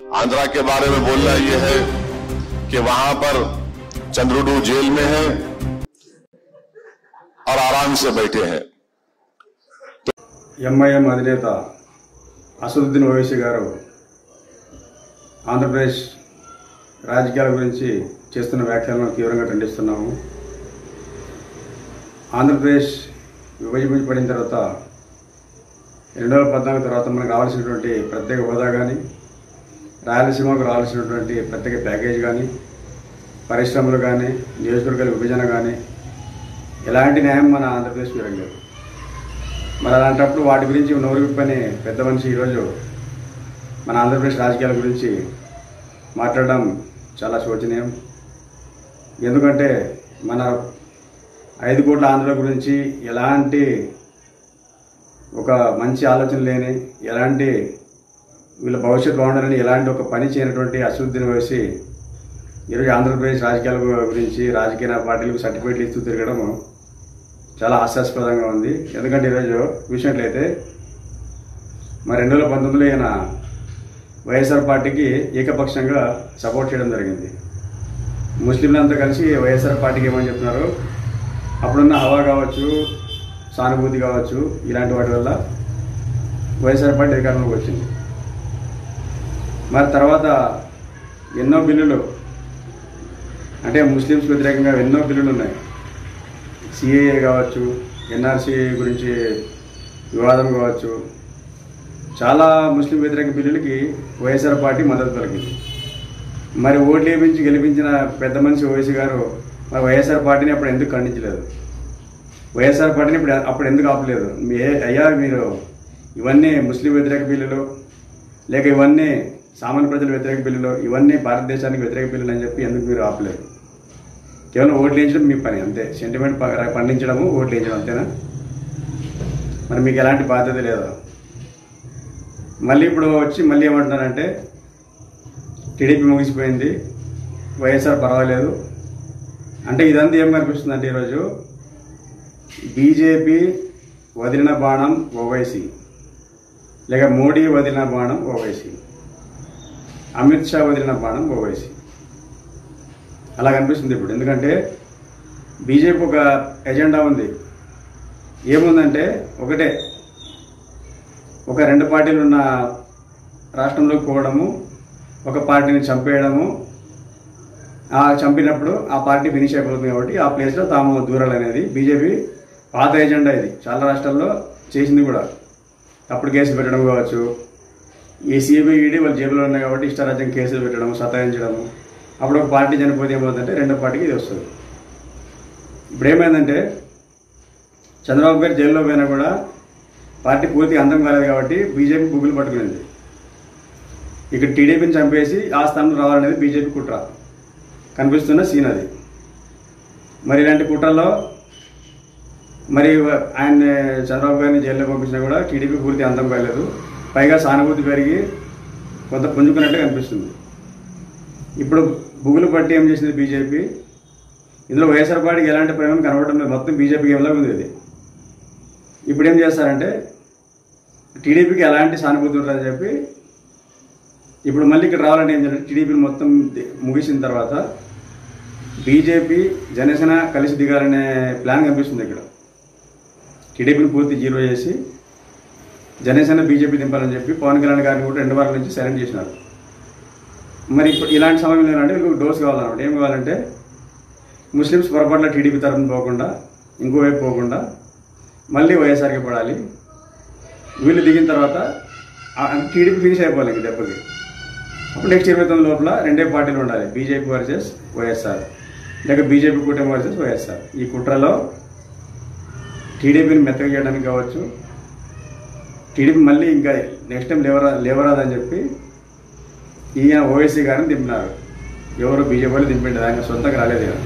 आंध्रा के बारे में बोलना यह है कि वहां पर चंद्रुडू जेल में है और आराम से बैठे हैं। ఎంఐఎం అధినేత అసదుద్దీన్ ఓవైసీ గారు ఆంధ్రప్రదేశ్ రాజకీయాల గురించి చేస్తున్న వ్యాఖ్యలను తీవ్రంగా ఖండిస్తున్నాము. ఆంధ్రప్రదేశ్ విభజించబడిన తర్వాత 2014 తర్వాత మనకు రావాల్సినటువంటి ప్రత్యేక హోదా కానీ, రాయలసీమకు రావాల్సినటువంటి ప్రత్యేక ప్యాకేజ్ కానీ, పరిశ్రమలు కానీ, నియోజకవర్గాల విభజన కానీ ఎలాంటి న్యాయం మన ఆంధ్రప్రదేశ్ జరగలేదు. మరి అలాంటప్పుడు వాటి గురించి నోరు విప్పని పెద్ద మనిషి ఈరోజు మన ఆంధ్రప్రదేశ్ రాజకీయాల గురించి మాట్లాడడం చాలా శోచనీయం. ఎందుకంటే మన 5 కోట్ల ఆంధ్రుల గురించి ఎలాంటి ఒక మంచి ఆలోచన లేని, ఎలాంటి వీళ్ళ భవిష్యత్తు బాగుండాలని ఎలాంటి ఒక పని చేయనటువంటి అసదుద్దీన్ ఓవైసీ ఈరోజు ఆంధ్రప్రదేశ్ రాజకీయాల గురించి రాజకీయ పార్టీలకు సర్టిఫికేట్లు ఇస్తూ తిరగడం చాలా హాస్యాస్పదంగా ఉంది. ఎందుకంటే ఈరోజు చూసినట్లయితే మరి 2019లో ఈయన వైఎస్ఆర్ పార్టీకి ఏకపక్షంగా సపోర్ట్ చేయడం జరిగింది. ముస్లింలంతా కలిసి వైఎస్ఆర్ పార్టీకి ఏమని చెప్తున్నారు, అప్పుడున్న హవా కావచ్చు, సానుభూతి కావచ్చు, ఇలాంటి వాటి వల్ల వైఎస్ఆర్ పార్టీ అధికారంలోకి వచ్చింది. మరి తర్వాత ఎన్నో బిల్లులు, అంటే ముస్లిమ్స్ వ్యతిరేకంగా ఎన్నో బిల్లులు ఉన్నాయి. సిఏఏ కావచ్చు, ఎన్ఆర్సీ గురించి వివాదం కావచ్చు, చాలా ముస్లిం వ్యతిరేక బిల్లులకి వైఎస్ఆర్ పార్టీ మద్దతు పలికింది. మరి ఓట్లు వేయించి గెలిపించిన పెద్ద మనిషి ఓవైసీ గారు మరి వైఎస్ఆర్ పార్టీని అప్పుడు ఎందుకు ఖండించలేదు? వైఎస్ఆర్ పార్టీని అప్పుడు ఎందుకు ఆపలేదు? అయ్యా మీరు ఇవన్నీ ముస్లిం వ్యతిరేక బిల్లులు, లేక ఇవన్నీ సామాన్య ప్రజల వ్యతిరేక బిల్లులు, ఇవన్నీ భారతదేశానికి వ్యతిరేక బిల్లులు అని చెప్పి ఎందుకు మీరు ఆపలేదు? కేవలం ఓట్లు వేయించడం మీ పని అంతే. సెంటిమెంట్ పండించడము, ఓట్లు వేయించడం అంతేనా? మరి మీకు ఎలాంటి బాధ్యత లేదా? మళ్ళీ ఇప్పుడు వచ్చి మళ్ళీ ఏమంటున్నారంటే టీడీపీ ముగిసిపోయింది, వైఎస్ఆర్ పర్వాలేదు అంటే ఇదంతా ఏం కనిపిస్తుందంటే ఈరోజు బీజేపీ వదిలిన బాణం ఓవైసీ, లేక మోడీ వదిలిన బాణం ఓవైసీ, అమిత్ షా వదిలిన బాణం ఓవైసీ అలా కనిపిస్తుంది ఇప్పుడు. ఎందుకంటే బీజేపీ ఒక ఎజెండా ఉంది. ఏముందంటే ఒకటే, ఒక 2 పార్టీలు ఉన్న రాష్ట్రంలోకి పోవడము, ఒక పార్టీని చంపేయడము, ఆ చంపినప్పుడు ఆ పార్టీ ఫినిష్ అయిపోతుంది కాబట్టి ఆ ప్లేస్లో తాము దూరాలనేది బీజేపీ పాత ఎజెండా. ఇది చాలా రాష్ట్రాల్లో చేసింది కూడా. తప్పుడు కేసులు పెట్టడం కావచ్చు, ఈ సిబిఐ ఈడీ వాళ్ళ జేబులో ఉన్నాయి కాబట్టి ఇష్టారాజ్యం కేసులు పెట్టడం, సతాయించడము. అప్పుడు ఒక పార్టీ చనిపోతే ఏమవుతుందంటే 2వ పార్టీకి ఇది వస్తుంది. ఇప్పుడు ఏమైందంటే చంద్రబాబు గారు జైల్లో పోయినా కూడా పార్టీ పూర్తిగా అంతం కాలేదు కాబట్టి బీజేపీ బుగ్గులు పట్టుకునేది. ఇక్కడ టీడీపీని చంపేసి ఆ స్థానంలో రావాలనేది బీజేపీ కుట్ర కనిపిస్తున్న సీన్ అది. మరి ఇలాంటి కుట్రలో మరి ఆయన చంద్రబాబు గారిని జైల్లో పంపించినా కూడా టీడీపీ పూర్తి అంతం కాలేదు. పైగా సానుభూతి పెరిగి కొంత పుంజుకున్నట్టు కనిపిస్తుంది. ఇప్పుడు బుగులు పట్టి ఏం చేసింది బీజేపీ? ఇందులో వైఎస్ఆర్ పార్టీకి ఎలాంటి ప్రేమ కనబడటం లేదు, మొత్తం బీజేపీకి ఏమలా ఉంది ఇది. ఇప్పుడు ఏం చేస్తారంటే టీడీపీకి ఎలాంటి సానుభూతి ఉంటుందని చెప్పి ఇప్పుడు మళ్ళీ ఇక్కడ రావాలంటే ఏం చేయాలంటే టీడీపీని మొత్తం ముగిసిన తర్వాత బీజేపీ జనసేన కలిసి దిగాలనే ప్లాన్ కనిపిస్తుంది. ఇక్కడ టీడీపీని పూర్తి జీరో చేసి జనసేన బీజేపీ దింపాలని చెప్పి పవన్ కళ్యాణ్ గారిని కూడా 2 వారాల నుంచి సైలెంట్ చేసినారు. మరి ఇప్పుడు ఇలాంటి సమయంలో ఏంటంటే వీళ్ళకి డోస్ కావాలన్నమాట. ఏం కావాలంటే ముస్లిమ్స్ పొరపాట్ల టీడీపీ తరఫున పోకుండా, ఇంకోవైపు పోకుండా మళ్ళీ వైఎస్ఆర్కి పడాలి. వీళ్ళు దిగిన తర్వాత టీడీపీ ఫినిష్ అయిపోవాలి ఇంక దెబ్బకి. అప్పుడు నెక్స్ట్ 29 లోపల 2 పార్టీలు ఉండాలి, బీజేపీ వర్సెస్ వైఎస్ఆర్, లేక బీజేపీ కూటమి వర్సెస్ వైఎస్ఆర్. ఈ కుట్రలో టీడీపీని మెత్తగా చేయడానికి కావచ్చు, టీడీపీ మళ్ళీ ఇంకా నెక్స్ట్ టైం లేవరాదని చెప్పి ఈయన ఓవైసీ గారిని దింపినారు. ఎవరు బీజేపీ వాళ్ళు దింపిండి, ఆయన సొంతంగా రాలేదు కదా.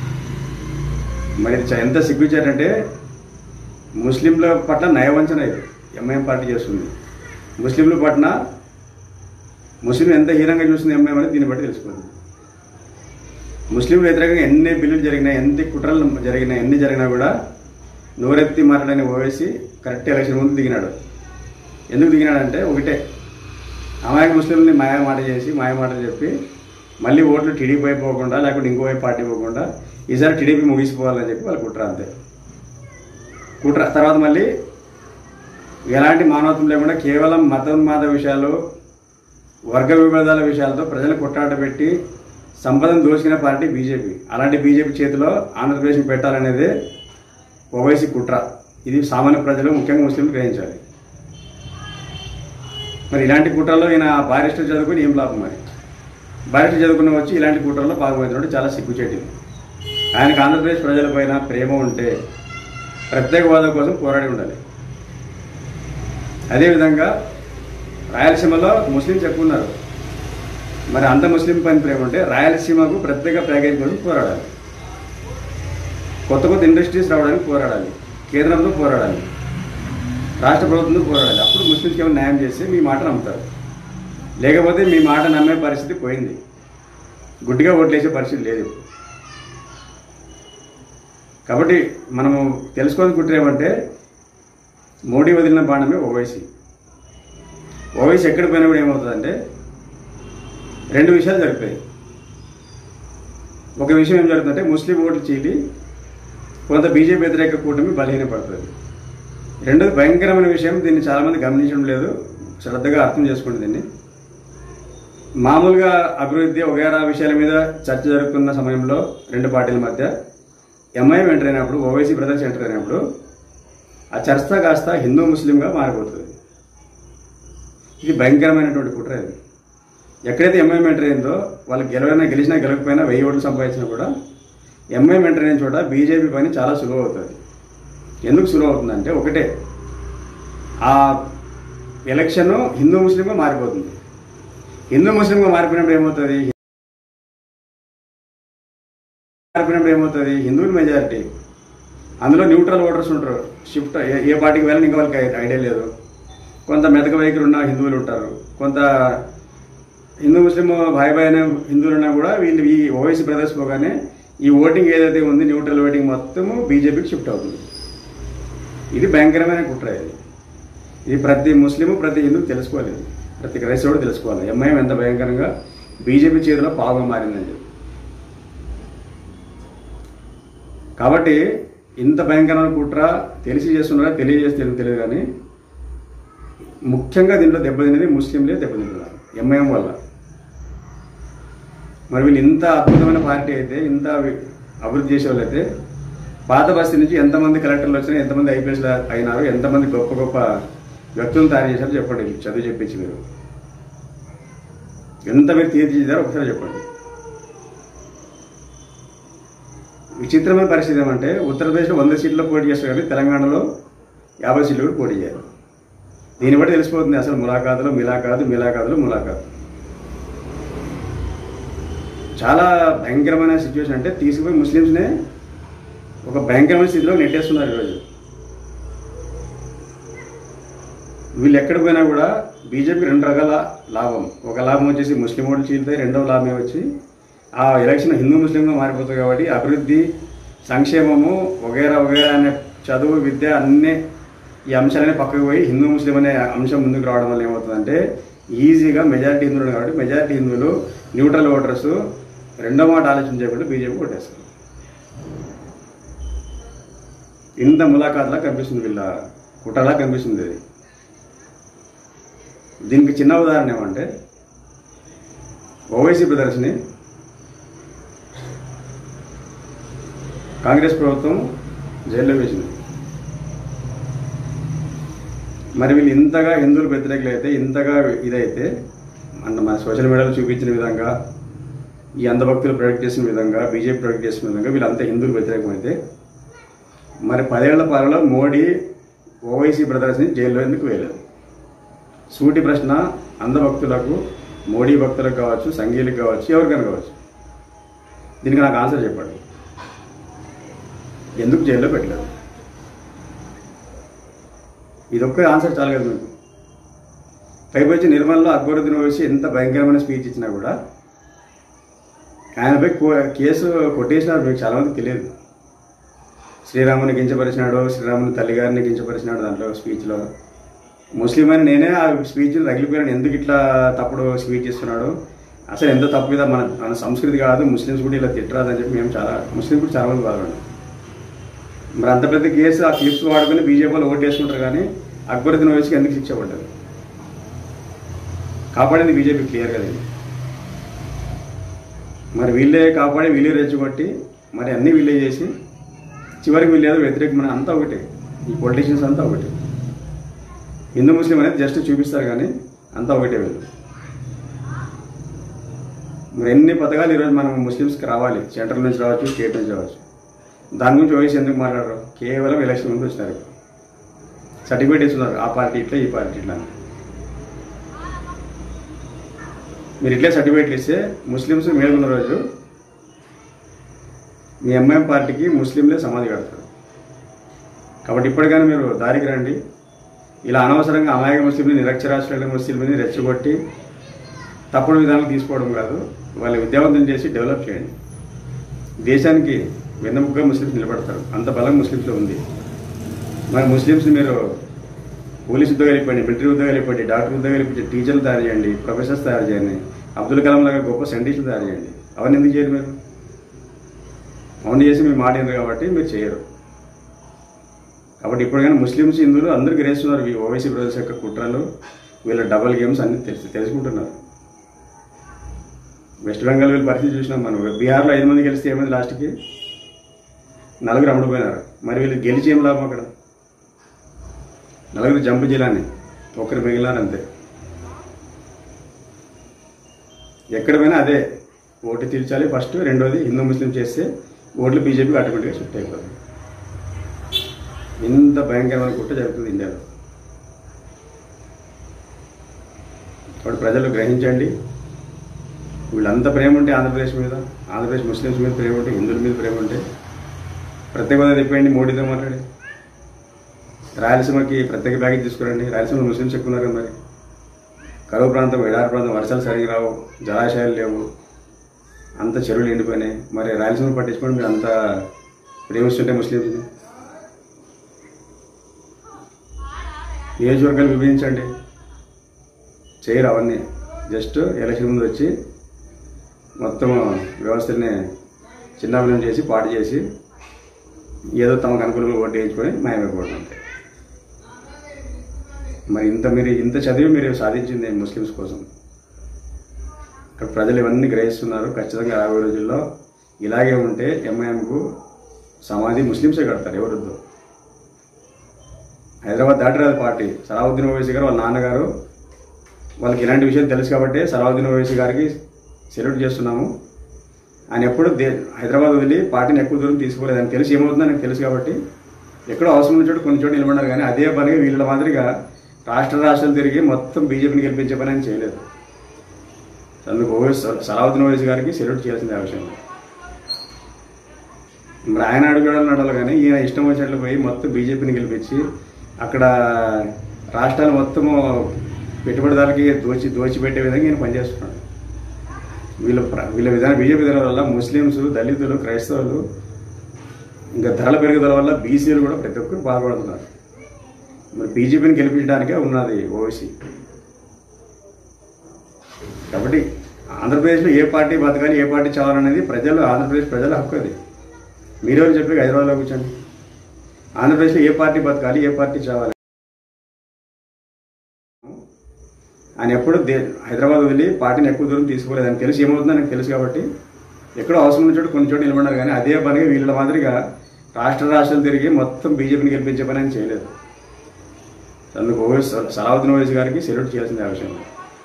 మరి ఎంత సిగ్గుచ్చారంటే ముస్లింల పట్ల నయవంచన ఇది ఎంఐఎం పార్టీ చేస్తుంది. ముస్లింల పట్ల ముస్లిం ఎంత హీనంగా చూస్తుంది ఎంఐఎం అనేది దీన్ని బట్టి తెలుసుకుంది. ముస్లింలు వ్యతిరేకంగా ఎన్ని బిల్లులు జరిగినా, ఎన్ని కుట్రలు జరిగినా, ఎన్ని జరిగినా కూడా నోరెత్తి మాట్లాడని ఓవైసీ కరెక్ట్ ఎలక్షన్ ముందు దిగినాడు. ఎందుకు దిగినాడంటే ఒకటే, అమాయక ముస్లింని మాయమాట చేసి మాయమాటలు చెప్పి మళ్ళీ ఓట్లు టీడీపీ వైపు పోకుండా లేకపోతే ఇంకో వైపు పార్టీ పోకుండా ఈసారి టీడీపీ ముగిసిపోవాలని చెప్పి వాళ్ళు కుట్ర అంతే. కుట్ర తర్వాత మళ్ళీ ఎలాంటి మానవత్వం లేకుండా కేవలం మతోన్మాద విషయాలు, వర్గ విభేదాల విషయాలతో ప్రజలు కొట్టాట పెట్టి సంపదను దోచుకునే పార్టీ బీజేపీ. అలాంటి బీజేపీ చేతిలో ఆంధ్రప్రదేశ్ని పెట్టాలనేదే ఓవైసీ కుట్ర. ఇది సామాన్య ప్రజలు, ముఖ్యంగా ముస్లింలు గ్రహించాలి. మరి ఇలాంటి కుట్రలో ఈయన బారిస్టర్ చదువుకుని ఏం లాభం? మరి బారిస్టర్ చదువుకుని వచ్చి ఇలాంటి కుట్రలో పాల్గొంటున్నాడు. చాలా సిగ్గుచేటిది. ఆయనకు ఆంధ్రప్రదేశ్ ప్రజలపైన ప్రేమ ఉంటే ప్రత్యేక హోదా కోసం పోరాడి ఉండాలి. అదేవిధంగా రాయలసీమలో ముస్లింస్ ఎక్కువ ఉన్నారు. మరి అంత ముస్లిం పైన ప్రేమ ఉంటే రాయలసీమకు ప్రత్యేక ప్యాకేజ్ కోసం పోరాడాలి. కొత్త కొత్త ఇండస్ట్రీస్ రావడానికి పోరాడాలి. కేంద్రంతో పోరాడాలి. రాష్ట్ర ప్రభుత్వంతో పోరాడాలి. అప్పుడు ముస్లింస్కి ఏమైనా న్యాయం చేస్తే మీ మాట నమ్ముతారు. లేకపోతే మీ మాట నమ్మే పరిస్థితి పోయింది. గుడ్డిగా ఓట్లేసే పరిస్థితి లేదు. కాబట్టి మనము తెలుసుకోవాల్సిన కుట్ర ఏమంటే మోడీ వదిలిన బాణమే ఓవైసీ. ఓవైసీ ఎక్కడికి పోయినా కూడా ఏమవుతుందంటే రెండు విషయాలు జరుగుతాయి. ఒక విషయం ఏం జరుగుతుందంటే ముస్లిం ఓట్లు చీలి కొంత బీజేపీ వ్యతిరేక కూటమి బలహీనపడుతుంది. రెండోది భయంకరమైన విషయం, దీన్ని చాలామంది గమనించడం లేదు, శ్రద్ధగా అర్థం చేసుకోండి. దీన్ని మామూలుగా అభివృద్ధి వగైరా విషయాల మీద చర్చ జరుగుతున్న సమయంలో రెండు పార్టీల మధ్య ఎంఐఎం ఎంటర్ అయినప్పుడు, ఓవైసీ బ్రదర్స్ ఎంటర్ అయినప్పుడు ఆ చర్చ కాస్త హిందూ ముస్లింగా మారిపోతుంది. ఇది భయంకరమైనటువంటి కుట్ర. ఇది ఎక్కడైతే ఎంఐఎం ఎంటర్ అయిందో వాళ్ళు గెలిచినా గెలకపోయినా 1000 ఓట్లు సంపాదించినా కూడా ఎంఐఎం ఎంటర్ అయిన చోట బీజేపీ పని చాలా సులువు అవుతుంది. ఎందుకు సులువు అవుతుందంటే ఒకటే, ఆ ఎలక్షన్ హిందూ ముస్లింగా మారిపోతుంది. హిందూ ముస్లింగా మారిపోయినప్పుడు ఏమవుతుంది, హిందువులు మెజారిటీ, అందులో న్యూట్రల్ ఓటర్స్ ఉంటారు. షిఫ్ట్ ఏ పార్టీకి వెళ్ళని ఇంకా వాళ్ళకి ఐడియా లేదు. కొంత మెతక వైఖరి ఉన్న హిందువులు ఉంటారు, కొంత హిందూ ముస్లిం భాయ్ అయిన హిందువులు ఉన్నా కూడా వీళ్ళు ఈ ఓవైసీ బ్రదర్స్ పోగానే ఈ ఓటింగ్ ఏదైతే ఉంది న్యూట్రల్ ఓటింగ్ మొత్తము బీజేపీకి షిఫ్ట్ అవుతుంది. ఇది భయంకరమైన కుట్ర. ఇది ప్రతి ముస్లిము ప్రతి హిందువు తెలుసుకోవాలి, ప్రతి క్రైస్తవుడు తెలుసుకోవాలి ఎంఐఎం ఎంత భయంకరంగా బీజేపీ చేతిలో పావుగా మారిందని చెప్పి. కాబట్టి ఇంత భయంకరమైన కుట్ర తెలిసి చేస్తున్నారా తెలియజేస్తే తెలియదు కానీ ముఖ్యంగా దీంట్లో దెబ్బతినేది ముస్లింలే దెబ్బతింటున్నారు ఎంఐఎం వల్ల. మరి వీళ్ళు ఇంత అద్భుతమైన పార్టీ అయితే, ఇంత అభివృద్ధి చేసే వాళ్ళు అయితే పాత బస్తీ నుంచి ఎంతమంది కలెక్టర్లు వచ్చినా, ఎంతమంది ఐపీఎస్లు అయినారు, ఎంతమంది గొప్ప గొప్ప వ్యక్తులను తయారు చేశారో చెప్పండి. చదువు చెప్పించి మీరు ఎంత మీరు తీర్చిదిద్దారో ఒకసారి చెప్పండి. విచిత్రమైన పరిస్థితి ఏమంటే ఉత్తరప్రదేశ్లో 100 సీట్లలో పోటీ చేస్తారు కానీ తెలంగాణలో 50 సీట్లు కూడా పోటీ చేయాలి. దీన్ని బట్టి తెలిసిపోతుంది అసలు ములాఖాతులు ములాఖాతు. చాలా భయంకరమైన సిచ్యువేషన్. అంటే తీసుకుపోయి ముస్లిమ్స్నే ఒక భయంకరమైన స్థితిలో నెట్టేస్తున్నారు ఈరోజు. వీళ్ళు ఎక్కడ పోయినా కూడా బీజేపీ 2 రకాల లాభం. ఒక లాభం వచ్చేసి ముస్లిం ఓట్లు చీలుతాయి, రెండవ లాభం వచ్చి ఆ ఎలక్షన్ హిందూ ముస్లింగా మారిపోతుంది. కాబట్టి అభివృద్ధి, సంక్షేమము వగైరా అనే చదువు, విద్య అన్నీ ఈ అంశాలనే పక్కకు పోయి హిందూ ముస్లిం అనే అంశం ముందుకు రావడం వల్ల ఏమవుతుందంటే ఈజీగా మెజారిటీ హిందువులు కాబట్టి మెజారిటీ హిందువులు న్యూట్రల్ ఓటర్స్ రెండో మాట ఆలోచించకుండా బీజేపీ కొట్టేస్తారు. ఇంత ములాఖాతులా కనిపిస్తుంది, వీళ్ళ కుట్రలా కనిపిస్తుంది. అది దీనికి చిన్న ఉదాహరణ ఏమంటే ఓవైసీ బ్రదర్స్ని కాంగ్రెస్ ప్రభుత్వం జైల్లో వేసింది. మరి వీళ్ళు ఇంతగా హిందువులు వ్యతిరేకులు అయితే, ఇంతగా ఇదైతే మన సోషల్ మీడియాలో చూపించిన విధంగా, ఈ అంధభక్తులు ప్రొడక్ట్ చేసిన విధంగా, బీజేపీ ప్రొడక్ట్ చేసిన విధంగా వీళ్ళంతా హిందువులు వ్యతిరేకమైతే మరి 10 ఏళ్ల పాలనలో మోడీ ఓవైసీ బ్రదర్స్ని జైల్లో ఎందుకు వేయలేదు? సూటి ప్రశ్న. అంధభక్తులకు, మోడీ భక్తులకు కావచ్చు, సంఘీయులకు కావచ్చు, ఎవరికైనా కావచ్చు. దీనికి నాకు ఆన్సర్ చెప్పండి. ఎందుకు జైల్లో పెట్టలేదు? ఇదొక్క ఆన్సర్ చాలు కదా మీకు. పైపొచ్చి నిర్మల్లో అక్బరుద్దీన్ ఓవైసీ ఎంత భయంకరమైన స్పీచ్ ఇచ్చినా కూడా ఆయనపై కేసు కొట్టేసినారు. మీకు చాలామందికి తెలియదు. శ్రీరాముని కించపరిచినాడు, శ్రీరాముని తల్లిగారిని కించపరిచినాడు దాంట్లో స్పీచ్లో. ముస్లిం అని నేనే ఆ స్పీచ్ రగిలిపోయాను. ఎందుకు ఇట్లా తప్పుడు స్పీచ్ ఇస్తున్నాడు, అసలు ఎంత తప్పు మీద మన సంస్కృతి కాదు, ముస్లిమ్స్ కూడా ఇలా తిట్టరాదని చెప్పి మేము ముస్లింస్ కూడా చాలా మంది బాధపడ్డాం. మరి అంత పెద్ద కేసు ఆ క్లిప్స్ వాడుకొని బీజేపీలో ఓటు వేసుకుంటారు, కానీ అక్బరుద్దీన్ ఓవైసీకి ఎందుకు శిక్ష పడ్డది? కాపాడింది బీజేపీ క్లియర్ కదా. మరి వీళ్ళే కాపాడి వీళ్ళే రెచ్చగొట్టి మరి అన్నీ వీళ్ళే చేసి చివరికి వీళ్ళు ఏదో వ్యతిరేకమైన అంతా ఒకటే. ఈ పొలిటీషియన్స్ అంతా ఒకటే. హిందూ ముస్లిం అనేది జస్ట్ చూపిస్తారు కానీ అంతా ఒకటే వీళ్ళు. మరి ఎన్ని పథకాలు ఈరోజు మనం ముస్లిమ్స్కి రావాలి, సెంట్రల్ నుంచి రావచ్చు, స్టేట్ నుంచి రావచ్చు. దాని గురించి ఓవైసీ ఎందుకు మాట్లాడరు? కేవలం ఎలక్షన్ ముందు వచ్చినారు, సర్టిఫికేట్ ఇస్తున్నారు, ఆ పార్టీ ఇట్లా ఈ పార్టీ ఇట్లా. మీరు ఇట్లే సర్టిఫికేట్లు ఇస్తే ముస్లిమ్స్ మేలుకున్న రోజు మీ ఎంఐఎం పార్టీకి ముస్లింలే సమాధి కడతారు. కాబట్టి ఇప్పటికైనా మీరు దారికి రండి. ఇలా అనవసరంగా అమాయక ముస్లింని, నిరక్షరాస్యులైన ముస్లింని రెచ్చగొట్టి తప్పుడు విధానాలు తీసుకోవడం కాదు, వాళ్ళ విద్యావంతులు చేసి డెవలప్ చేయండి. దేశానికి వెన్నెముకగా ముస్లిమ్స్ నిలబడతారు, అంత బలం ముస్లిమ్స్లో ఉంది. మరి ముస్లిమ్స్ని మీరు పోలీస్ ఉద్యోగాలు ఇవ్వండి, మిలిటరీ ఉద్యోగాలు ఇవ్వండి, డాక్టర్ ఉద్యోగాలు ఇవ్వండి, టీచర్లు తయారు చేయండి, ప్రొఫెసర్స్ తయారు చేయండి, అబ్దుల్ కలాం లాగా గొప్ప సైంటిస్టులు తయారు చేయండి. అవన్నీ ఎందుకు చేయరు మీరు? అవన్నీ చేసి మీరు మాట్లాడారు కాబట్టి మీరు చేయరు. కాబట్టి ఇప్పటికైనా ముస్లిమ్స్, హిందువులు అందరూ గ్రహిస్తున్నారు ఈ ఓవైసీ బ్రదర్స్ యొక్క కుట్రలు, వీళ్ళ డబల్ గేమ్స్ అన్ని తెలుసుకుంటున్నారు. వెస్ట్ బెంగాల్ వీళ్ళ పరిస్థితి చూసినాం మనం. బీహార్లో 5 మంది గెలిస్తే ఏమైంది? లాస్ట్కి 4 అమ్ముడుపోయినారు. మరి వీళ్ళు గెలిచి ఏం లాభం? అక్కడ 4 జంపు జిల్లాని, 1 మిగిలినారు అంతే. ఎక్కడ పోయినా అదే ఓటు తీర్చాలి ఫస్ట్, రెండోది హిందూ ముస్లిం చేస్తే ఓట్లు బీజేపీకి ఆటోమేటిక్గా షిఫ్ట్ అయిపోతుంది. ఇంత భయంకరమైన కుట్ర జరుగుతుంది ఇండియాలో. కాబట్టి ప్రజలు గ్రహించండి. వీళ్ళంత ప్రేమ ఉంటే ఆంధ్రప్రదేశ్ మీద, ఆంధ్రప్రదేశ్ ముస్లిమ్స్ మీద ప్రేమ ఉంటే, హిందువుల మీద ప్రేమ ఉంటే ప్రత్యేక హోదా తెప్పండి, మోడీతో మాట్లాడి. రాయలసీమకి ప్రత్యేక ప్యాకేజ్ తీసుకురండి. రాయలసీమలో ముస్లిమ్స్ ఎక్కువ ఉన్నారు. మరి కరువు ప్రాంతం, ఎడారి ప్రాంతం, వర్షాలు సరిగ్గా రావు, జలాశయాలు లేవు, అంత చెరువులు ఎండిపోయినాయి. మరి రాయలసీమ పట్టించుకోండి. మీరు అంత ప్రేమిస్తుంటే ముస్లిమ్స్ని నియోజకవర్గాలు విభజించండి. చేయరు అవన్నీ. జస్ట్ ఎలక్షన్ ముందు వచ్చి మొత్తం వ్యవస్థని చిన్నవిలం చేసి, పాటు చేసి, ఏదో తమకు అనుకూలంగా ఓటు వేయించుకొని మాయమైపోవడం అంతే. మరి మీరు ఇంత చదివి మీరు సాధించింది ముస్లిమ్స్ కోసం. ఇక్కడ ప్రజలు ఇవన్నీ గ్రహిస్తున్నారు. ఖచ్చితంగా రాబోయే రోజుల్లో ఇలాగే ఉంటే ఎంఐఎంకు సమాధి ముస్లిమ్సే కడతారు, ఎవరొద్దు. హైదరాబాద్ దాటిరాదు పార్టీ. సలావుద్దీన్ ఓవైసీ గారు వాళ్ళ నాన్నగారు, వాళ్ళకి ఇలాంటి విషయాలు తెలుసు కాబట్టి సలావుద్దీన్ ఓవైసీ గారికి సెల్యూట్ చేస్తున్నాము. ఆయన ఎప్పుడు హైదరాబాద్ వదిలి పార్టీని ఎక్కువ దూరం తీసుకోలేదు. ఆయన తెలిసి ఏమవుతుందో నాకు తెలుసు కాబట్టి ఎక్కడో అవసరం ఉన్న చోటు కొన్ని చోటు నిలబడినారు. కానీ అదే పనిగా వీళ్ళ మాదిరిగా రాష్ట్రాలు తిరిగి మొత్తం బీజేపీని గెలిపించే పని ఆయన చేయలేదు. అందుకు సలావుద్దీన్ ఓవైసీ గారికి సెల్యూట్ చేయాల్సిందే ఆ విషయంలో. మరి ఆయన అడుగుడాలు నడాలి, కానీ ఈయన ఇష్టం వచ్చినట్లు పోయి మొత్తం బీజేపీని గెలిపించి అక్కడ రాష్ట్రాలు మొత్తము పెట్టుబడిదారులకి దోచిపెట్టే విధంగా ఈయన పనిచేస్తున్నాడు. వీళ్ళ విధానం, బీజేపీ విధానం వల్ల ముస్లిమ్స్, దళితులు, క్రైస్తవులు, ఇంకా ధరల పెరుగుదల వల్ల బీసీలు కూడా ప్రతి ఒక్కరు బాధపడుతున్నారు. మరి బీజేపీని గెలిపించడానికే ఉన్నది ఓవైసీ. కాబట్టి ఆంధ్రప్రదేశ్లో ఏ పార్టీ బతకాలి, ఏ పార్టీ చావాలనేది ఆంధ్రప్రదేశ్ ప్రజల హక్కు. అది మీరెవరు చెప్పి హైదరాబాద్లో కూర్చోండి. ఆంధ్రప్రదేశ్లో ఏ పార్టీ బతకాలి, ఏ పార్టీ చావాలి ఆయన ఎప్పుడు హైదరాబాద్ వదిలి పార్టీని ఎక్కువ దూరం తీసుకోలేదు. ఆయన తెలిసి ఏమవుతుందో నాకు తెలుసు కాబట్టి ఎక్కడో అవసరం ఉన్న చోటు కొన్ని చోటు నిలబడినారు. కానీ అదే పనిగా వీళ్ళ మాదిరిగా రాష్ట్రాలు తిరిగి మొత్తం బీజేపీని గెలిపించే పని ఆయన చేయలేదు. అందుకు సలావుద్దీన్ ఓవైసీ గారికి సెల్యూట్ చేయాల్సిందే ఆ విషయంలో.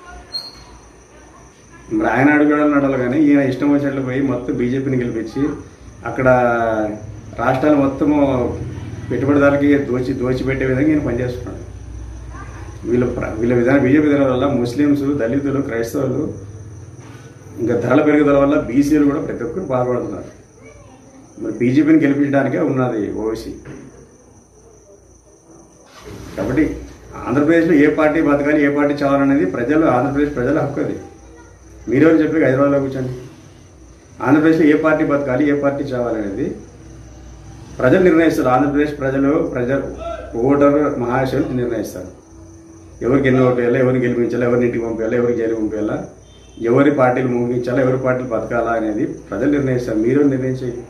మరి ఆయన అడుగుడాలు నడాలి, కానీ ఈయన ఇష్టం వచ్చినట్లు పోయి మొత్తం బీజేపీని గెలిపించి అక్కడ రాష్ట్రాలు మొత్తము పెట్టుబడిదారులకి దోచిపెట్టే విధంగా ఈయన పనిచేస్తున్నాడు. వీళ్ళ విధానం, బీజేపీ విధానం వల్ల ముస్లిమ్స్, దళితులు, క్రైస్తవులు, ఇంకా ధరల పెరుగుదల వల్ల బీసీలు కూడా ప్రతి ఒక్కరు బాధపడుతున్నారు. మరి బీజేపీని గెలిపించడానికే ఉన్నది ఓవైసీ. కాబట్టి ఆంధ్రప్రదేశ్లో ఏ పార్టీ బతకాలి, ఏ పార్టీ చావాలనేది ఆంధ్రప్రదేశ్ ప్రజల హక్కు. అది మీరెవరు చెప్పి హైదరాబాద్లో కూర్చోండి. ఆంధ్రప్రదేశ్లో ఏ పార్టీ బతకాలి, ఏ పార్టీ చావాలనేది ప్రజలు నిర్ణయిస్తారు. ఆంధ్రప్రదేశ్ ప్రజలు ఓటరు మహాశయులు నిర్ణయిస్తారు. ఎవరికి ఎన్ని ఓటు వేయాలా, ఎవరిని గెలిపించాలా, ఎవరిని ఇంటికి పంపించాలా, ఎవరికి జైలు పంపించాలా, ఎవరి పార్టీలు ముగించాలా, ఎవరి పార్టీలు బతకాలా అనేది ప్రజలు నిర్ణయిస్తారు. మీరు నిర్ణయించేది.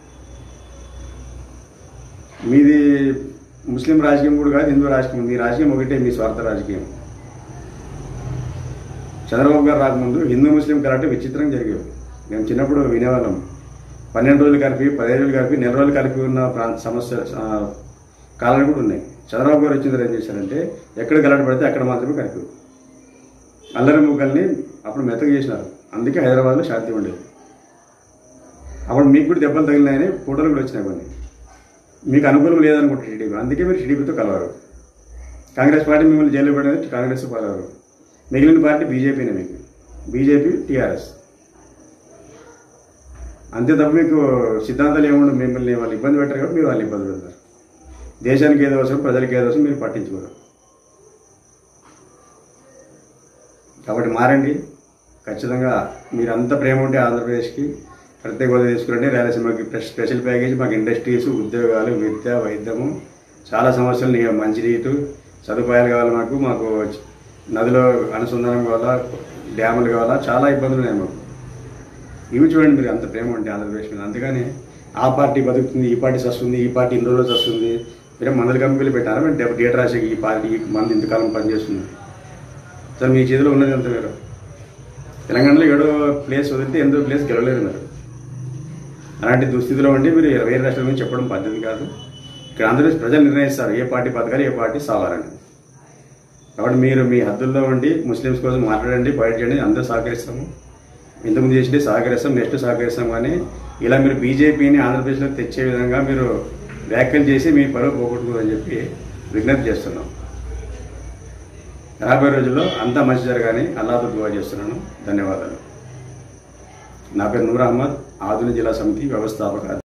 మీది ముస్లిం రాజకీయం కూడా కాదు, హిందూ రాజకీయం. మీ రాజకీయం ఒకటే, మీ స్వార్థ రాజకీయం. చంద్రబాబు గారు రాకముందు హిందూ ముస్లిం కరాటే విచిత్రంగా జరిగేవి. మేము చిన్నప్పుడు వినేవాళ్ళం. 12 రోజులు కలిపి, 15 రోజులు కలిపి, నెల రోజులు కలిపి ఉన్న సమస్య కాలాలు కూడా ఉన్నాయి. చంద్రబాబు గారు వచ్చిన తర్వాత ఏం చేశారంటే ఎక్కడ గలాట పడితే అక్కడ మాత్రమే కలిపి అల్లరి ముక్కల్ని అప్పుడు మెత్తగా చేసినారు. అందుకే హైదరాబాద్లో శాంతి ఉండేది. అప్పుడు మీకు కూడా దెబ్బలు తగిలినాయని ఫోటోలు కూడా వచ్చినాయి కొన్ని. మీకు అనుకూలం లేదనుకుంటే టీడీపీ, అందుకే మీరు టీడీపీతో కలవారు. కాంగ్రెస్ పార్టీ మిమ్మల్ని జైలు పడేది, కాంగ్రెస్ కలవారు. మిగిలిన పార్టీ బీజేపీనే. మీకు బీజేపీ, టీఆర్ఎస్ అంతే తప్ప మీకు సిద్ధాంతాలు ఏముండవు. మిమ్మల్ని వాళ్ళు ఇబ్బంది పెట్టారు కాబట్టి మీరు వాళ్ళు ఇబ్బంది పెడతారు. దేశానికి ఏదో అవసరం, ప్రజలకు ఏదో అవసరం మీరు పట్టించుకోరు. కాబట్టి మారండి. ఖచ్చితంగా మీరు అంత ప్రేమ ఉంటే ఆంధ్రప్రదేశ్కి ప్రత్యేక హోదా తీసుకురండి. రాయలసీమకి స్పెషల్ ప్యాకేజ్, మాకు ఇండస్ట్రీస్, ఉద్యోగాలు, విద్య, వైద్యము, చాలా సమస్యలు, మంచినీరు సదుపాయాలు కావాలి. మాకు నదిలో అనుసంధానం కావాలా, డ్యాములు కావాలా, చాలా ఇబ్బందులు ఉన్నాయి మాకు. ఇవి చూడండి, మీరు అంత ప్రేమ ఉంటే ఆంధ్రప్రదేశ్ మీద. అందుకని ఆ పార్టీ బతుకుతుంది, ఈ పార్టీ వస్తుంది, ఈ పార్టీ ఇన్ని రోజులు వస్తుంది. మీరు మందుల కంపెనీలు పెట్టారా? మీరు డేటా రాసేకి ఈ పార్టీ మంది ఇంతకాలం పనిచేస్తుంది. సార్ మీ చేతిలో ఉన్నది అంత. మీరు తెలంగాణలో 7వ ప్లేస్ వదిలితే 8వ ప్లేస్ గెలవలేదు. మీరు అలాంటి దుస్థితిలో ఉండి మీరు వేరే రాష్ట్రాల గురించి చెప్పడం పద్ధతి కాదు. ఇక్కడ ఆంధ్రప్రదేశ్ ప్రజలు నిర్ణయిస్తారు ఏ పార్టీ బతకాలి, ఏ పార్టీ సావాలని. కాబట్టి మీరు మీ హద్దుల్లో ఉండి ముస్లిమ్స్ కోసం మాట్లాడండి, బయట చేయండి. అందరూ సహకరిస్తాము. ఇంతకుముందు చేసింటే సహకరిస్తాం, నెక్స్ట్ సహకరిస్తాం. కానీ ఇలా మీరు బీజేపీని ఆంధ్రప్రదేశ్లో తెచ్చే విధంగా మీరు వ్యాఖ్యలు చేసి మీ పరువు పోగొట్టుకోదని చెప్పి విజ్ఞప్తి చేస్తున్నాం. రాబోయే రోజుల్లో అంతా మంచి జరగాలని అల్లాహ్తో దుఆ చేస్తున్నాను. ధన్యవాదాలు. నా పేరు నూర్ అహ్మద్, ఆధునిక జిల్లా సమితి వ్యవస్థాపక.